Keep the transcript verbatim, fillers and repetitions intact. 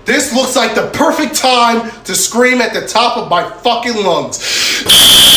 This looks like the perfect time to scream at the top of my fucking lungs.